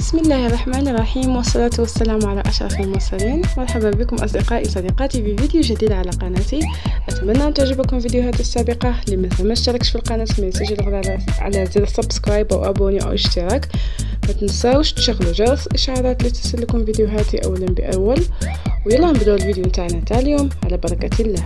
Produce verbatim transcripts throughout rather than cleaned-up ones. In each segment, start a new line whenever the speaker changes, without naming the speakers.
بسم الله الرحمن الرحيم، والصلاة والسلام على أشرف المرسلين. مرحبا بكم أصدقائي وصديقاتي في فيديو جديد على قناتي. أتمنى أن تعجبكم فيديوهاتي السابقة. لمن ما اشتركش في القناة ما ينساش يضغط على على زر سبسكرايب أو أبوني أو اشتراك. ما تنساوش تشغلوا جرس الإشعارات لتصلكم فيديوهاتي أولا بأول. ويلا نبداو الفيديو نتاعنا تاع اليوم على بركة الله.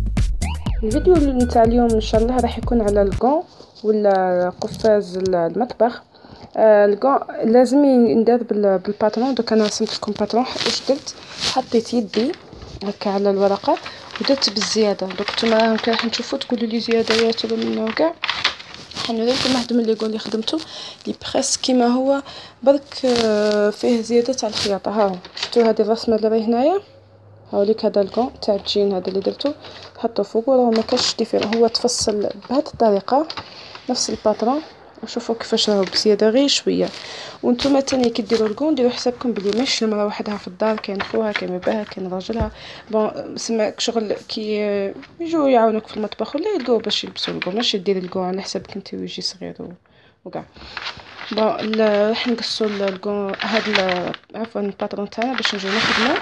الفيديو نتاع اليوم إن شاء الله راح يكون على الكون ولا قفاز المطبخ. آه الكون لازم يندار بالباترون. دوك انا رسمت لكم باترون واش درت، حطيت يدي هكا على الورقه ودرت بالزياده. دوك نتوما ممكن راح نشوفوا تقولوا لي زيادات ولا من كاع. حنوري لكم واحد من لي كول اللي خدمته لي بريس كيما هو برك آه فيه زياده تاع الخياطه. ها شفتوا هذه الرسمه اللي راهي هنايا، هاوليك هذا الكون تاع الجين هذا اللي درتو حطوه فوق وراه ما كاش ديفير، هو تفصل بهذه الطريقه نفس الباترون. وشوفوا كيفاش راهو بزياده غير شويه. وانتم تاني كي ديروا الكون ديروا حسابكم بلي ماشي المراه وحدها في الدار، كاين خوها كاين باها كاين راجلها بون سماك شغل كي يجوا يعاونوك في المطبخ ولا يلقاو باش يلبسوا الكون، ماشي ديري الكون على حسابك انت ويجي صغير وكاع. بون راح نقصوا الكون هذا عفوا الباترون تاعنا باش نجيو نخدمو.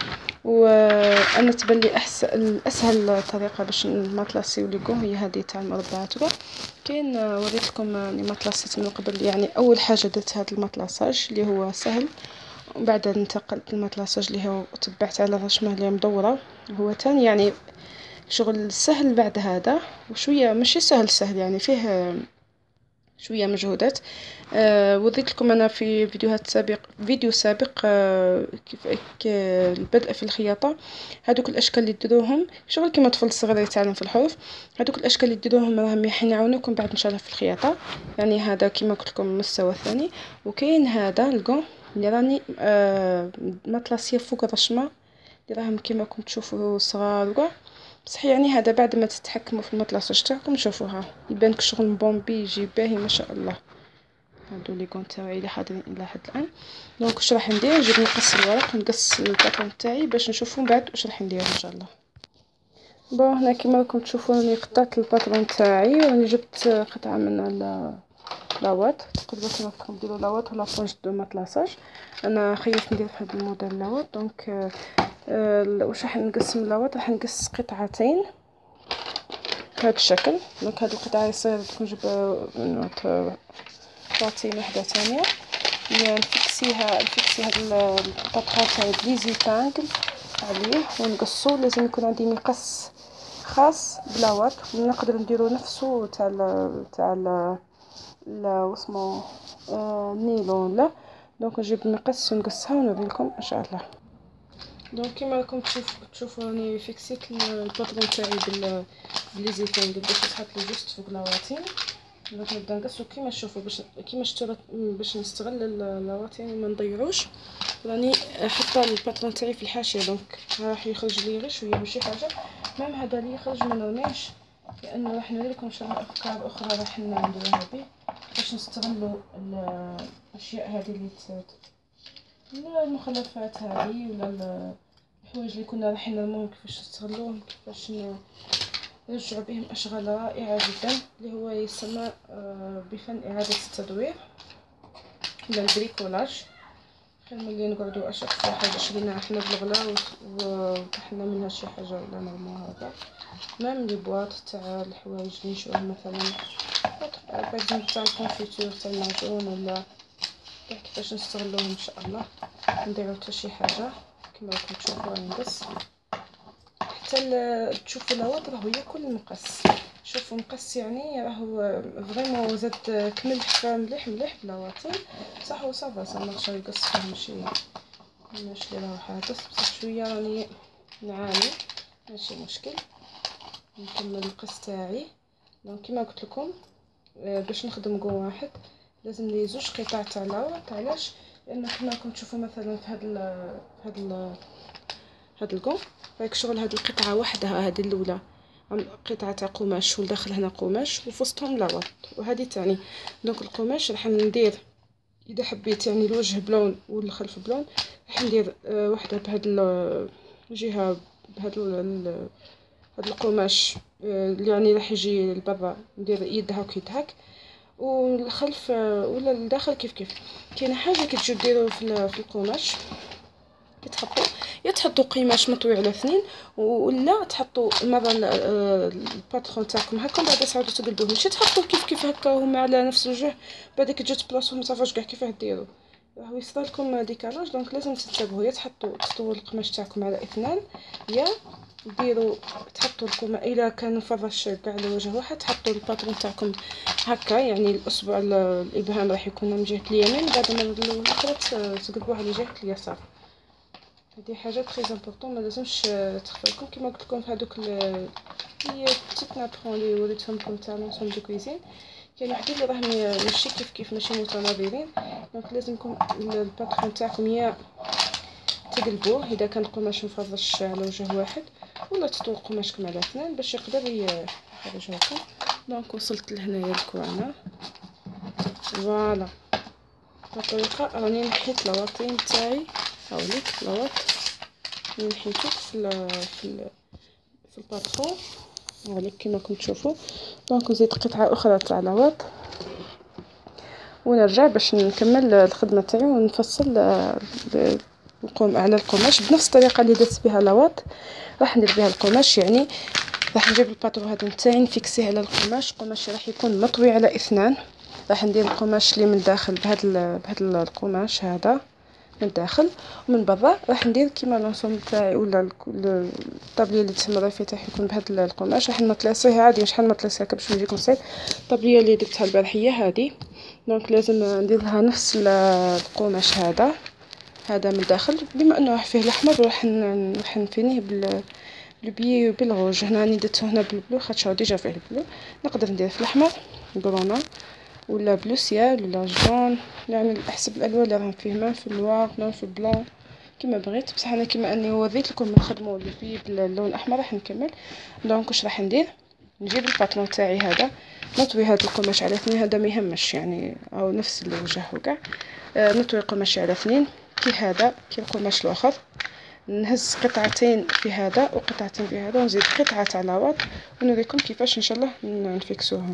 وانا تبان لي احسن اسهل طريقه باش نمطلاسيو لي كون هي هذه تاع المربعات وكاع. كاين وريت لكم اني مطلاسيت من قبل، يعني اول حاجه درت هذا المطلاصاج اللي هو سهل، ومن بعد انتقلت للمطلاصاج اللي هو تبعت على الرشمه اللي مدوره. هو تاني يعني شغل سهل بعد هذا وشويه ماشي سهل سهل يعني فيه شويه مجهودات. آه وريت لكم انا في فيديوهات سابق فيديو سابق آه كيف البدء في الخياطه. هذوك الاشكال اللي ديروهم شغل كيما طفل صغير يتعلم في الحروف، هذوك الاشكال اللي ديروهم راهم يعاونوكم بعد ان شاء الله في الخياطه. يعني هذا كيما قلت لكم المستوى الثاني. وكاين هذا الكون اللي راني آه مطلاسيه فوق الرشمه اللي راهم كيما راكم تشوفوا صغار وكاع. بصح يعني هذا بعد ما تتحكموا في المطلاساج تاعكم شوفوها يبان لك شغل بومبي يجي باهي ما شاء الله. هادو لي كون تاعي اللي حاضرين الى حد الان. دونك واش راح ندير، نجيب نقص الورق نقص الباترون تاعي باش نشوفوا من بعد واش راح ندير ان شاء الله. بون هنا كيما راكم تشوفوا راني قطعت الباترون تاعي وراني جبت قطعه من لاوات. تقدروا كيما راكم ديروا لاوات ولا بونج دو مطلاساج. انا خيرت ندير في هذا الموديل لاوات. دونك أه واش راح نقسم لاوات، راح نقص قطعتين بهذا الشكل. دونك هذه القطعه يصير تكون جب تعطي وحده ثانيه نفكسيها نفكسي هاد البطاطا تاع بليزي تانغل عليه ونقصو. لازم يكون عندي مقص خاص بلاوات ونقدر نديرو نفسه تاع ال تاع ال واسمو آه نيلون لا. دونك نجيب المقص ونقصها ونوريلكم ان شاء الله. دونك كيما راكم تشوفوا تشوفوا راني فيكسيت الباترون تاعي بال بليزي تانغل باش يتحط لي جوست فوق لاواتين. دونك نبدا نقصو كيما تشوفوا باش كيما شفتوا باش نستغل اللاواتين وما نضيعوش. راني حاطه الباترون تاعي في الحاشيه دونك راح يخرج لي غير شويه ماشي حاجه. ميم هذا اللي يخرج ما نرميش لانه راح نوري لكم ان شاء الله افكار اخرى راح نديروها به باش نستغلوا الاشياء هذه اللي لا المخلفات هذه ولا الحوايج اللي كنا رايحين نرموهم كيفاش نستغلوهم كيفاش نرجعوا بهم اشغال رائعه جدا اللي هو يسمى بفن اعاده التدوير ولا البريكولاج. خير ملي نقعدوا اشق في حاجه شريناها حنا بالغلا وطحنا منها شي حاجه ولا نرموها هكا. ميم لي بواط تاع الحوايج اللي نشوفهم مثلا باغ تاع الكونفيتور تاع المعجون ولا كيفاش نستغلوهم ان شاء الله. نديرو حتى شي حاجه كما راكم تشوفوا راني نقص حتى تشوفوا لاوات راهو ياكل المقص. شوفوا مقص يعني راهو فريمون زاد كملح مليح مليح بلاواتين صح وصافا زعما ماشي يقص فيه ماشي ماشي اللي راهو حادث بصح شويه راني نعاني ماشي مشكل. نكمل القص تاعي. دونك كيما قلت لكم باش نخدم كون واحد لازم لي زوج قطع تاع لاوات. علاش؟ لان كما راكم تشوفوا مثلا في هذا في هذا هذا الكون راك شغل هذه القطعه وحدها هذه الاولى قطعه تاع قماش والداخل هنا قماش وفي وسطهم لاوات وهذه ثاني. دونك القماش راح ندير اذا حبيت يعني الوجه بلون والخلف بلون راح ندير آه وحده بهذا الجهه بهذا هذا القماش آه يعني راح يجي لبرا ندير يد هاك يد هاك والخلف ولا الداخل كيف كيف. كاينه حاجه كتجيو ديروا في في القماش، كتحطوا يا تحطوا قماش مطوي على اثنين، ولا تحطوا مره الباترون تاعكم هكا بعد تعاودوا تقلبوه، ماشي تحطوا كيف كيف هكا هما على نفس الوجه بعد كتجيو تبلاصوهم متعرفوش كاع كيفاه ديروا، راهو يصرى لكم ديكالاج. دونك لازم تنتبهوا، يا تحطوا تطووا القماش تاعكم على اثنان، يا ديروا تحطوا القماش الا كان مفرش كاع على وجه واحد تحطوا الباترون تاعكم هكا، يعني الاصبع الابهام راح يكون من جهه اليمين، بعد ما الاخرى تقلبوه على جهه اليسار. هذه حاجه تري امبورطون ما لازمش تخفى لكم. كما قلت لكم في هذوك لي بيتيت نابرون اللي وريتهم لكم تاع لونسوم دو كويزين، كاين وحدين اللي راهم ماشي كيف كيف ماشي متناظرين، دونك لازمكم الباترون تاعكم يا تقلبوه اذا كان القماش مفرش على وجه واحد، ولا تطووا قماشكم على اثنين باش يقدر يخرج لكم. دونك وصلت لهنايا الكوانه، فوالا بطريقه راني نحيت لواطين تاعي، هاوليك لواط نحيتو في ال في ال في الباترون هاوليك كما راكم تشوفوا. دونك نزيد قطعه اخرى تاع لواط ونرجع باش نكمل الخدمه تاعي ونفصل نقوم على القماش بنفس الطريقه اللي درت بها لواط، راح ندير بها القماش. يعني راح نجيب الباترون هذا نتاعي نفيكسيه على القماش، القماش راح يكون مطوي على اثنان، راح ندير القماش اللي من الداخل بهذا بهذا القماش هذا من الداخل، ومن برا راح ندير كيما لونسوم تاعي ولا الطابليه اللي تسمى الرفيه تاعي يكون بهذا القماش. راح نطليصيه عادي شحال ما طليصيه باش نجيكم صيد. الطابليه اللي درتها البارحيه هذه، دونك لازم ندير لها نفس القماش هذا هذا من الداخل، بما انه راح فيه الاحمر راح راح نفينيه بال البي بالروج. هنا راني درته هنا بالبلو خاطر ديجا فيه البلو، نقدر ندير في الاحمر برونا ولا بلو سيال ولا جون، يعني احسب الالوان اللي راهم فيه، ما في النوار ما في البلون كما بغيت. بصح انا كما اني وريت لكم نخدموا البي باللون الاحمر راح نكمل. دونك واش راح ندير، نجيب الباترون تاعي هذا نطوي هذا القماش على اثنين، هذا ما يهمش يعني او نفس الوجه وكاع. آه نطوي قماشي على اثنين كي هذا كي القماش الاخر، نهز قطعتين في هذا وقطعتين في هذا ونزيد قطعه تاع لاواط ونوريكم كيفاش ان شاء الله نفيكسوهم.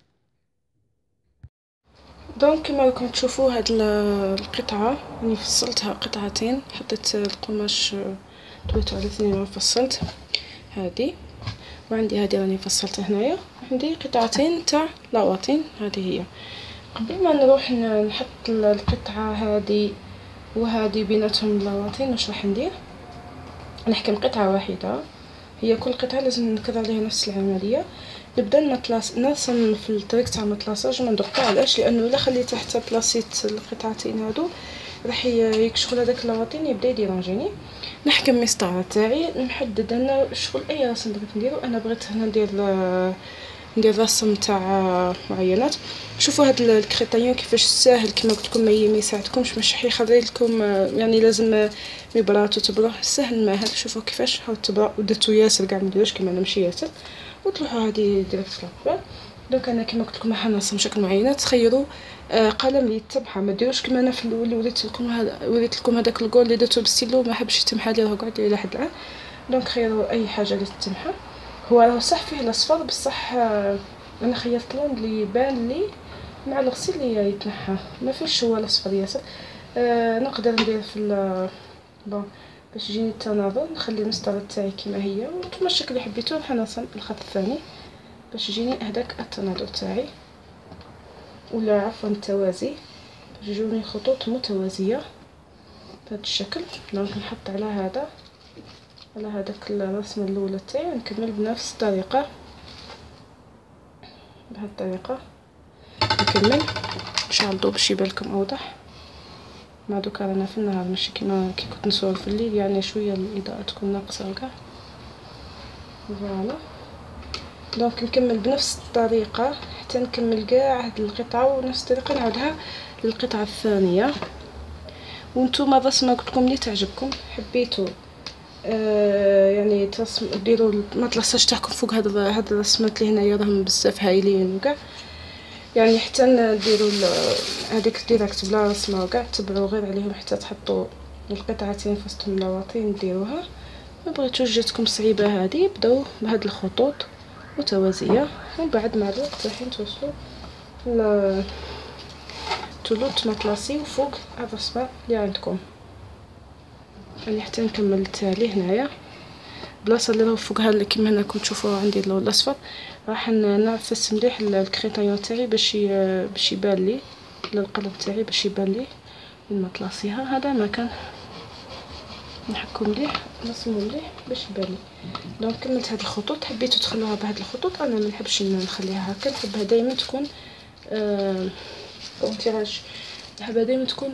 دونك كما راكم تشوفوا هاد القطعه راني فصلتها قطعتين، حطيت القماش طويته على اثنين وفصلت هذه، وعندي هذه راني فصلتها هنايا، عندي قطعتين تاع لاواطين هذه هي. قبل ما نروح نحط القطعه هذه وهذه بيناتهم لاواطين واش راح ندير، نحكم قطعه واحده، هي كل قطعه لازم نكرر عليها نفس العمليه. نبدا نطلاص نرسم في الطريق تاع المطلاصاج ما ندقوا، علاش؟ لانه الا خليت حتى بلاصيت القطعتين هادو راح يكشغل هذاك اللاواطين يبدا يديرانجيني. نحكم مسطره تاعي نحدد انا شغل اي رسم بغيت نديرو، انا بغيت هنا ندير ندير رسم تاع معينات. شوفوا هاد الكريطايون كيفاش ساهل، كما قلت لكم ما يساعدكمش باش يخلي لكم يعني لازم مبرات وتبره سهل ماهل. شوفوا كيفاش هاو التبره ودرتو ياسر كاع ما نديروش كما انا ماشي ياسر، وتلوحوا هذه ديريكت لابال. دونك انا كما قلت لكم راح نرسم بشكل معين، تخيروا آه قلم اللي يتبعها ما ديروش كما انا في الاول وريت لكم هذا وريت لكم هذاك الكول اللي درتو بالستيلو ما حبش يتمحى لي، راه قعد الى حد الان. دونك خيروا اي حاجه اللي تتمحى، هو راه صح فيه الاصفر بصح آه انا خيرت لون اللي يبان لي مع الغسيل اللي يتنحى، ما فيش هو الاصفر ياسر. آه نقدر ندير في بون باش يجيني التناظر نخلي المسطره تاعي كما هي، وانتم الشكل اللي حبيتوه راح نرسم الخط الثاني باش يجيني هذاك التناظر تاعي، ولا عفوا التوازي باش يجوني خطوط متوازيه بهذا الشكل. دونك نحط على هذا على هذاك الرسمه الاولى تاعي ونكمل بنفس الطريقه بهذه الطريقه نكمل ان شاء الله باش يبان لكم اوضح. مع دوكا رانا في النهار ماشي كيما كي كنت نصور في الليل، يعني شويه الاضاءه تكون ناقصه وكاع. فوالا دونك نكمل بنفس الطريقه حتى نكمل كاع هاد القطعه، ونفس الطريقه نعاودها للقطعه الثانيه. وانتم الرسمه قلت لكم اللي تعجبكم حبيتوا آه يعني ترسم ديروا المطلساج تاعكم فوق هاد هاد الرسمات اللي هنايا راهم بزاف هايلين وكاع، يعني حتى نديروا هذيك ديريكت بلا رسمه وكاع تبعوا غير عليهم حتى تحطوا القطعتين في وسطهم اللاواطين ديروها. ما بغيتوش جاتكم صعيبه هذه بداو بهاد الخطوط متوازيه، ومن بعد مع الوقت راح توصلوا تولوت مطلاسي وفوق هذا الصباع اللي عندكم. يعني حتى نكمل التالي هنايا بلاصه اللي راه فوقها اللي كيما هنا كنتو تشوفوا عندي اللون الاصفر، راح نعفس مليح الكريطايون تاعي باش باش يبان لي القلب تاعي باش يبان لي المطلاسيها. هذا مكان نحكو مليح نصمو مليح باش يبان لي. دونك كملت هاد الخطوط. حبيتو تخلوها بهاد الخطوط، انا ما نحبش نخليها هكا، نحبها دائما تكون آه كونتيراج، نحبها دائما تكون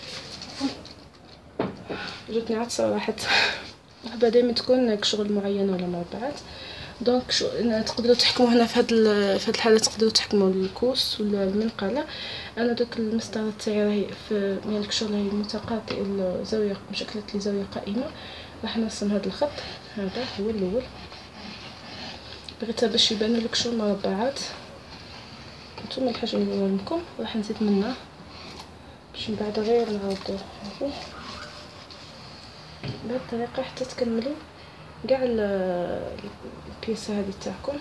جاتني عطسه راحت نحبها دائما تكون كشغل معين ولا مربعات. دونك شو تقدروا تحكموا هنا في هاد في هاد الحاله تقدروا تحكموا الكوس ولا المنقله. انا دوك المسطره تاعي راهي في يعني الكشغل هي متقاطئ الزاويه مشكلت لي زاويه قائمه. راح نرسم هذا الخط، هذا هو الاول بغيتها باش يبانوا لك شغل مربعات. نتوما الحاجه اللي نقول لكم راح نزيد منها باش من بعد غير نعاود هذه بهذه الطريقه حتى تكملوا كاع البياسه هذه تاعكم.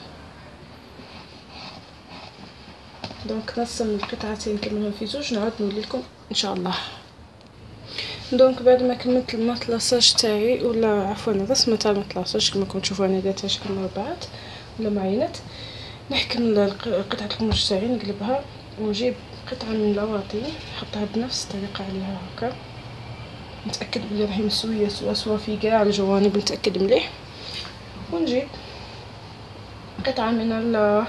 دونك نرسم القطعتين نكملهم في زوج نعاود نولي لكم ان شاء الله. دونك بعد ما كملت المطلاساج تاعي ولا عفوا الرسمه تاع المطلاساج كما كنتم تشوفوا انا درتها شكل مربعات ولا معينات، نحكم قطعه القماش تاعي نقلبها ونجيب قطعه من اللواطي نحطها بنفس الطريقه عليها هكا، نتاكد بلي راهي مسويه سوا سوا في كاع الجوانب، نتاكد مليح. ونجيب قطعه من ال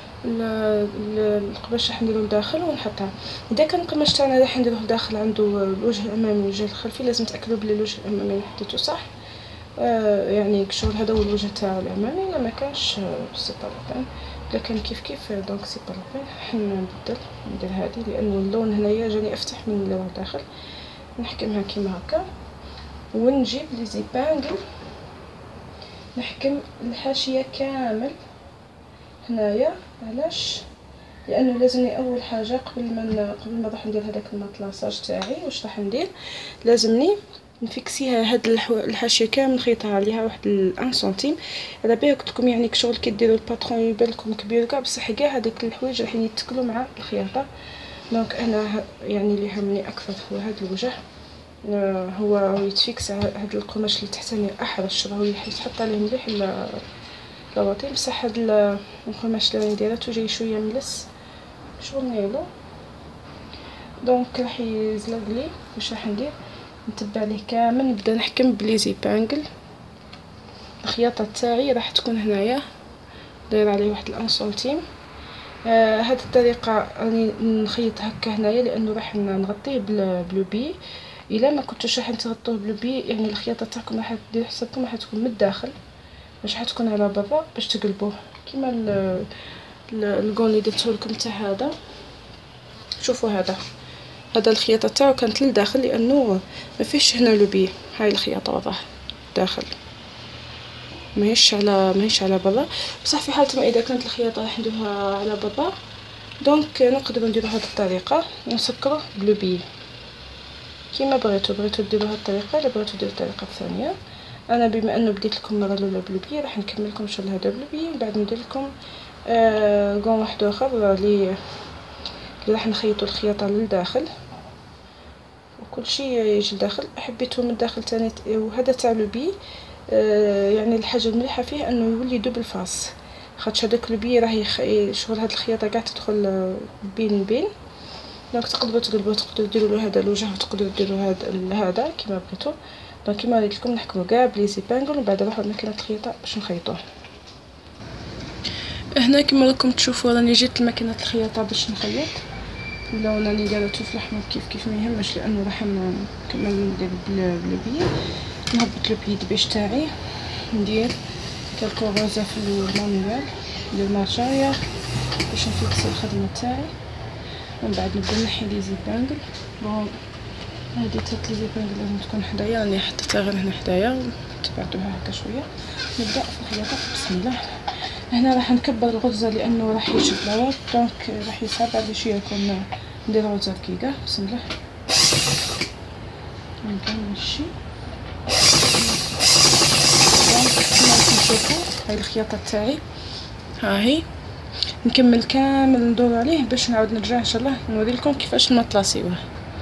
القماش راح نديرو لداخل ونحطها. اذا كان القماش تاعنا راح نديروه لداخل عنده الوجه الامامي والوجه الخلفي لازم نتاكدوا بلي الوجه الامامي حطيتو صح. آه يعني الشغل هذا هو الوجه تاعو الامامي، الا ما كانش سي با لابين، الا كان كيف كيف دونك سي با لابين. حنا نبدل ندير هذه لانه اللون هنايا جاني افتح من اللي راه داخل. نحكمها كيما هكا ونجيب لي زيبانغل نحكم الحاشيه كامل هنايا. علاش؟ لانه لازمني اول حاجه قبل ما قبل ما راح ندير هذاك المطلاساج تاعي واش راح ندير، لازمني نفيكسيها هاد الحاشيه كامل نخيطها عليها واحد الان سنتيم. على بالي قلت لكم يعني كشغل كي ديروا الباترون يبان لكم كبير كاع، بصح كاع هذيك الحوايج راح يتكلوا مع الخياطه. دونك انا يعني اللي يهمني اكثر هو هذا الوجه، آه هو يتفيكس هذا القماش اللي تحتاني احرش راهو يتحط عليه مليح لواطي، بصح هاد القماش اللي نديرها جاي شويه ملس شغل نايلو. دونك راح يزلق لي واش راح ندير، نتبع ليه كامل نبدا نحكم بلي زيبانغل. الخياطه تاعي راح تكون هنايا داير عليه واحد الان سنتيم. آه هاد الطريقه راني نخيط هكا هنايا لانه راح نغطيه بلوبي. الا ما كنتوش راح تغطوه بلوبي يعني الخياطه تاعكم راح دير حسابكم راح تكون من الداخل باش حتكون على برا باش تقلبوه كيما الكون اللي درته لكم تاع هذا. شوفوا هذا هذا الخياطه تاعو كانت للداخل لانه ما فيش هنا لوبي. هاي الخياطه واضح داخل ماهيش على ماهيش على برا، بصح في حاله ما اذا كانت الخياطه راح نديروها على برا دونك نقدروا نديروا هذه الطريقه ونسكروه بلوبي كيما بغيتو. بغيتو ديروا هذه الطريقه ولا بغيتو ديروا الطريقه الثانيه. انا بما انه بديت لكم مره الاولى بلوبي راح نكمل لكم شغل هذا بلوبي، من بعد ندير لكم آه كون واحد اخر اللي اللي راح نخيطوا الخياطه للداخل وكل شيء يجي لداخل. حبيته من الداخل ثاني وهذا تاع لوبي آه يعني الحاجه المليحه فيه انه يولي دوبل فاس، خاطش هذاك لوبي راهي شغل هاد الخياطه كاع تدخل بين بين. دونك تقدروا تقلبوا تقدروا ديروا له هذا الوجه وتقدروا ديروا هذا هذا كيما بغيتو. دونك كيما قلت لكم نحكموا كاع بلي زيبانغل ومن بعد نروحوا لماكينه الخياطه باش نخيطوه. هنا كيما راكم تشوفوا راني جيت لماكينه الخياطه باش نخيط. اللون راني دايرته في الاحمر كيف كيف ما يهمش لانه راح نكمل ندير بالبيد. نهبط البيد باش تاعي ندير كالكو غوزه في المانيوال ندير مارشايا باش نفيكس الخدمه تاعي. ومن بعد نبدا نحي لي زيبانغل. بون هذه تاع لي زيبانغل لازم تكون حدايا، راني حطيتها غير هنا حدايا تبعتوها هكا شويه. نبدا في الخياطه بسم الله. هنا راح نكبر الغرزه لانه راح يشد لواط دونك راح يصعب على شويه يكون ندير غرزه دقيقه. بسم الله نبدا نمشي. دونك كما راكم تشوفوا هاي الخياطه تاعي ها هي نكمل كامل ندور عليه باش نعاود نرجع ان شاء الله نوري لكم كيفاش نطلاسيوه.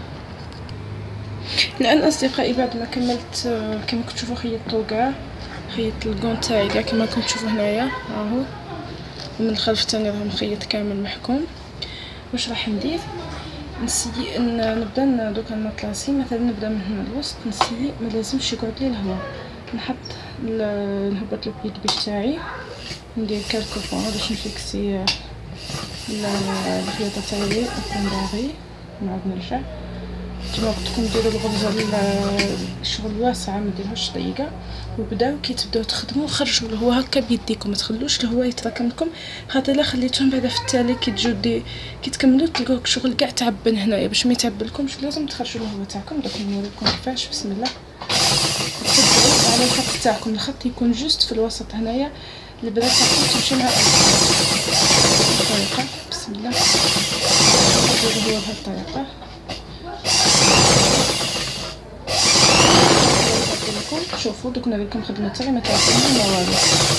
الان اصدقائي بعد ما كملت كما كنتوا تشوفوا خيطتو كاع، خيطت الكون تاعي كاع كما راكم تشوفوا هنايا راهو، ومن الخلف تاني راه مخيط كامل محكوم. واش راح ندير؟ نسي نبدا دوكا نطلاسي مثلا، نبدا من هنا الوسط، نسي ما لازمش يقعد لي الهواء، نحط نهبط البيد بيش تاعي، ندير كالكو فون باش نفيكسي الخياطه تاعي نكون باغي نعاود نرجع. كيما قلت لكم ديروا الغرزه الشغل واسعه ما ديروهاش ضيقه، وبداو كي تبداو تخدموا خرجوا الهواء هكا بيديكم، ما تخلوش الهواء يتراكم لكم، خاطر الا خليتوهم بعدا في التالي كي تجوا دي كي تكملوا تلقاو الشغل كاع تعبن هنايا. باش ما يتعبلكمش لازم تخرجوا الهواء تاعكم. دوك نوريكم كيفاش. بسم الله. تبداو على الخط تاعكم، الخط يكون جوست في الوسط هنايا، البدا تاعكم تمشي مع الطريقه. بسم الله. ديروا الهواء بهذه الطريقه. شوفوا دوك نوريكم الخدمه تاعي ما تعرفوش ما والو،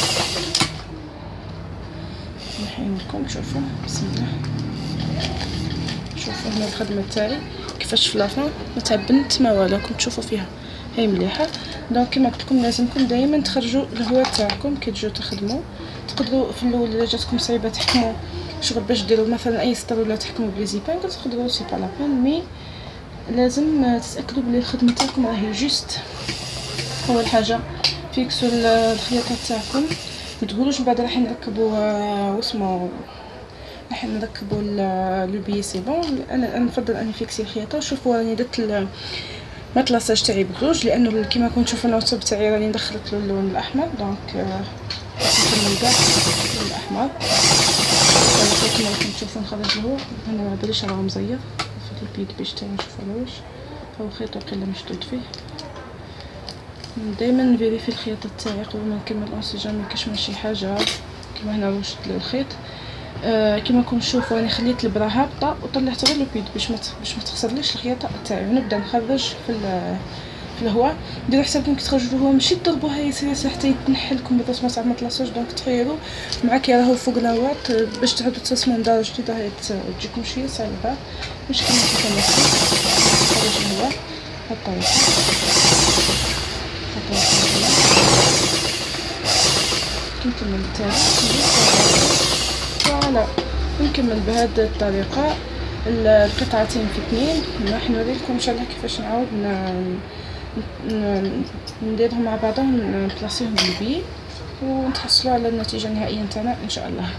نحين لكم شوفوا. بسم الله. شوفوا هنا الخدمه تاعي كيفاش في لافون ما تعبنت ما والو، راكم تشوفوا فيها هي مليحه. دونك كيما قلت لكم لازمكم دائما تخرجوا الهواء تاعكم كي تجوا تخدموا. تقدروا في الاول الا جاتكم صعيبه تحكموا شغل باش ديروا مثلا اي سطر ولا تحكموا بلي زيبانكل، تقدروا سي با لا بين، مي لازم تتاكدوا بلي الخدمه تاعكم راهي جوست. اول حاجه فيكسوا الخياطه تاعكم، ما تقولوش بعد راح نركبوا واسمو راح نركبوا لو بي سي بون. انا نفضل اني فيكسي الخياطه. شوفوا راني درت المطلاساج تاعي بروج، لانه كيما كنتو تشوفوا النوصب تاعي راني دخلت له اللون الاحمر، دونك نكمل كاع اللون الاحمر. كيما راكم تشوفوا نخرج له انا ما باليش راه مزير في البيد باش تاعي نشوفوا على واش هو خيط وقيله مشدود فيه. دائما نفيريفي الخياطه تاعي قبل ما نكمل اونسيجون ما كاش ماشي حاجه. كيما هنا وشت الخيط آه كيما راكم تشوفوا راني خليت البرا هابطه وطلعت غير البيد باش ما باش ما تخسرليش الخياطه تاعي. ونبدا نخرج في في الهواء. ديروا حسابكم كي تخرجوا الهواء ماشي تضربوها ياسر ياسر حتى يتنحل لكم الرسمه تاع المطلاساج. دونك تخيروا مع كي راهو فوق الهواء باش تعاودوا ترسموا من دار جديده هي تجيكم شويه صعيبه. باش كيما كيما نخرج الهواء بالطريقه نكمل التالي. فوالا نكمل بهذه الطريقه القطعتين في اثنين. راح نوريكم ان شاء الله كيفاش نعاود نديرهم مع بعضهم نبلاصيهم بالبي ونتحصلوا على النتيجه النهائيه نتاعنا ان شاء الله.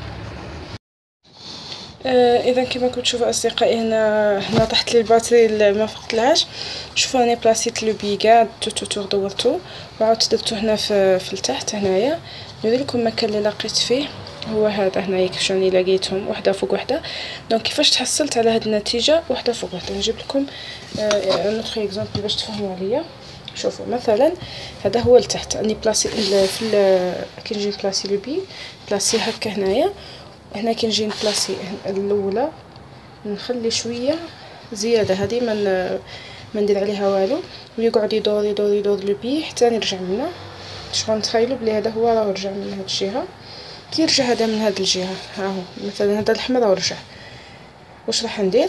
آه اذا كما كنتم تشوفوا اصدقائي هنا هنا طاحت لي الباتري ما فقتلهاش. شوفوا راني بلاصيت لو بي كاع تو تو تو دورته وعاودت درتو هنا في, في التحت هنايا. نوري لكم المكان اللي لقيت فيه هو هذا هنايا كيفاش راني لقيتهم وحده فوق وحده. دونك كيفاش تحصلت على هذه النتيجه وحده فوق وحده نجيب لكم آه نوتر اكزامبل باش تفهموا عليا. شوفوا مثلا هذا هو لتحت راني بلاصي في كي نجي بلاصي لو بي بلاصي هكا هنايا. هنا كي نجي نبلاصي الاولى نخلي شويه زياده هذه من ما ندير عليها والو ويقعد يدور يدور يدور لو بي حتى نرجع منه. شغل نتخيلوا بلي هذا هو راه رجع من هذه الجهه. كي يرجع هذا من هذه الجهه ها هو مثلا هذا الاحمر راه رجع. واش راح ندير؟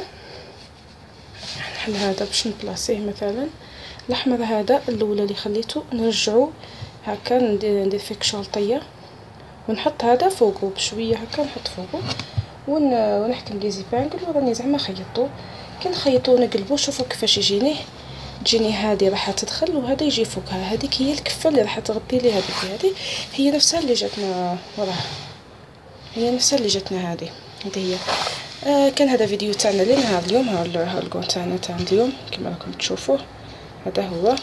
نحل هذا باش نبلاصيه مثلا الاحمر هذا الاولى اللي خليته نرجعو هكا ندير ندير فيك شرطيه ونحط هذا فوقه بشويه هكا نحط فوقه ون... ونحكم لي زيبانكل وراني زعما خيطو. كي نخيطو نقلبو شوفوا كيفاش يجيني. تجيني هذه راح تدخل وهذا يجي فوقها. هذيك هي الكفه اللي راح تغطي لي هذيك. هذه هي نفسها اللي جاتنا وراها هي نفسها اللي جاتنا هذه هذه هي. آه كان هذا فيديو تاعنا لنهار اليوم. ها الكون تاعنا تاع اليوم كما راكم تشوفوا هذا هو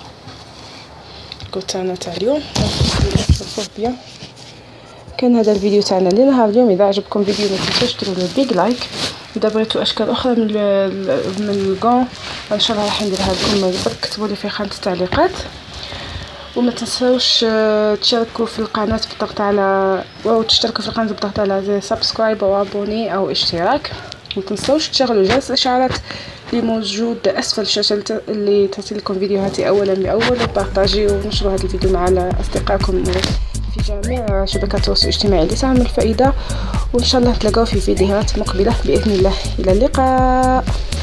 الكون تاعنا تاع اليوم. شوفوه بيان. كان هذا الفيديو تاعنا لنهار اليوم. اذا عجبكم الفيديو ما تنسوش ديروا له بيج لايك. اذا بغيتوا اشكال اخرى من من الكون ان شاء الله راح نديرها لكم. كتبوا لي في خانه التعليقات وما تنسوش تشاركوا في القناه بالضغط على او تشتركوا في القناه بالضغط على زر سبسكرايب او ابوني او اشتراك. ما تنسوش تشغلوا جرس الاشعارات اللي موجود اسفل الشاشه اللي تصلكم فيديوهاتي اولا باول. وبارطاجيو ونشروا هذا الفيديو مع اصدقائكم في جميع شبكات التواصل الاجتماعي اللي تعمل فائده. وان شاء الله نتلاقاو في فيديوهات مقبله باذن الله. الى اللقاء.